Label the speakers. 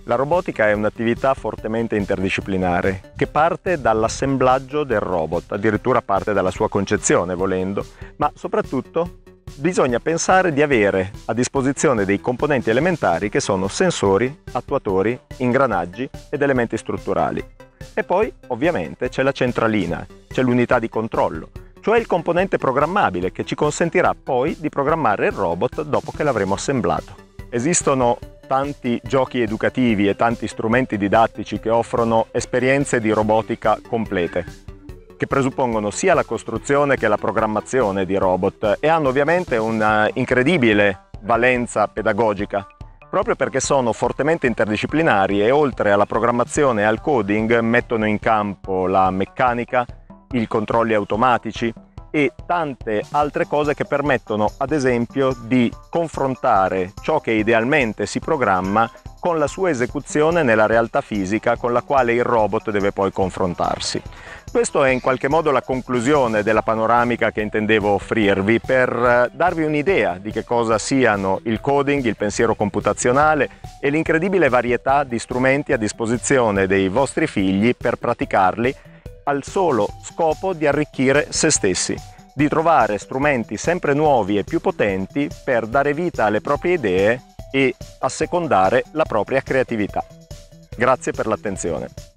Speaker 1: La robotica è un'attività fortemente interdisciplinare che parte dall'assemblaggio del robot, addirittura parte dalla sua concezione volendo, ma soprattutto bisogna pensare di avere a disposizione dei componenti elementari che sono sensori, attuatori, ingranaggi ed elementi strutturali. E poi ovviamente c'è la centralina, c'è l'unità di controllo, cioè il componente programmabile che ci consentirà poi di programmare il robot dopo che l'avremo assemblato. Esistono tanti giochi educativi e tanti strumenti didattici che offrono esperienze di robotica complete, che presuppongono sia la costruzione che la programmazione di robot e hanno ovviamente una incredibile valenza pedagogica, proprio perché sono fortemente interdisciplinari e oltre alla programmazione e al coding mettono in campo la meccanica, i controlli automatici e tante altre cose che permettono ad esempio di confrontare ciò che idealmente si programma con la sua esecuzione nella realtà fisica con la quale il robot deve poi confrontarsi. Questo è in qualche modo la conclusione della panoramica che intendevo offrirvi per darvi un'idea di che cosa siano il coding, il pensiero computazionale e l'incredibile varietà di strumenti a disposizione dei vostri figli per praticarli al solo scopo di arricchire se stessi, di trovare strumenti sempre nuovi e più potenti per dare vita alle proprie idee e assecondare la propria creatività. Grazie per l'attenzione.